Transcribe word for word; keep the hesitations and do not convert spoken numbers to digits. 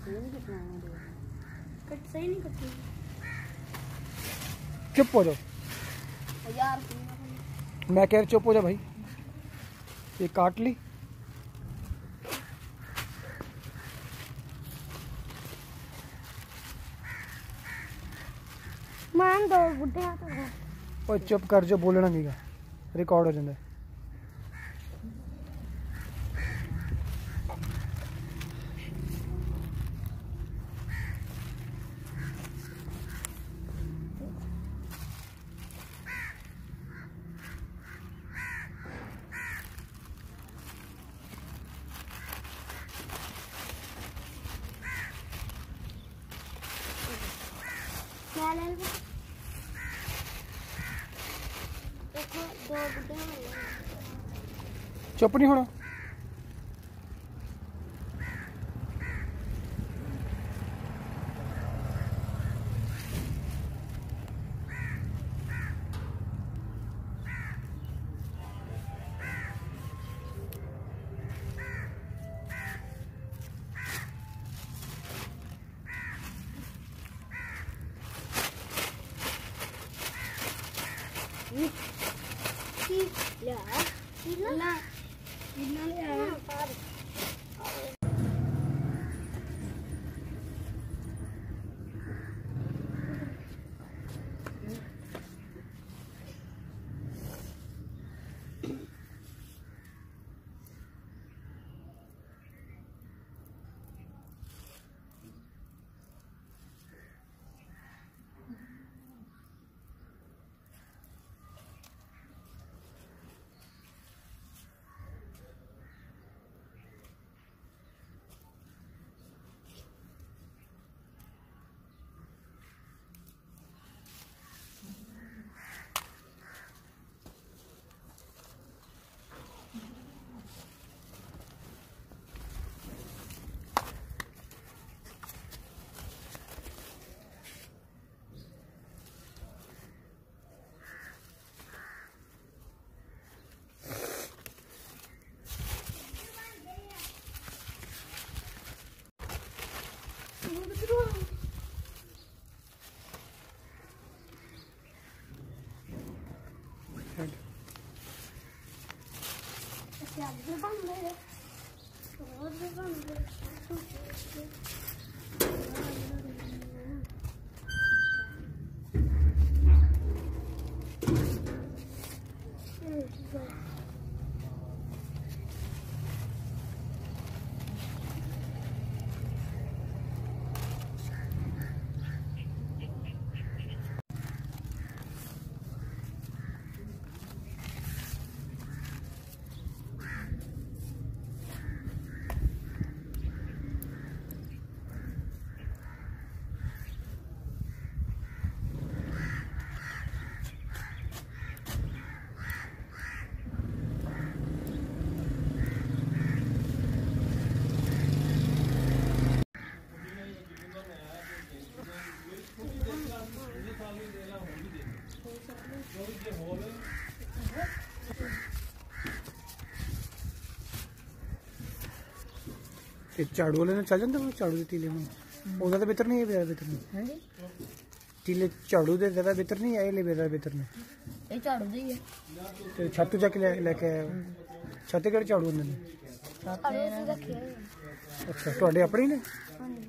Cut सही नहीं कटी। चुप हो जाओ यार, मैं कह रहा चुप हो जा भाई। ये काट ली। मान दो बुढ़े हाथ में। और चुप कर, जो बोलना नहीं का रिकॉर्ड हो जाता है। क्या ले लो? देखो दो बुढ़े हैं। चुप नहीं होना। Ya, Ina, Ina ya. झाड़ू वाले चल जाते झाड़ू के तीले उदा तो बेहतर नहीं है। बेहतर बेहतर नहीं तीले झाड़ू दे ज्यादा बेहतर नहीं है। बेहतर बेहतर ने ये झाड़ू दी है ते छत जाके लेके आया। छत केड़े झाड़ू होंदे ने? छत रखे। अच्छा, तुहाडे अपने ने?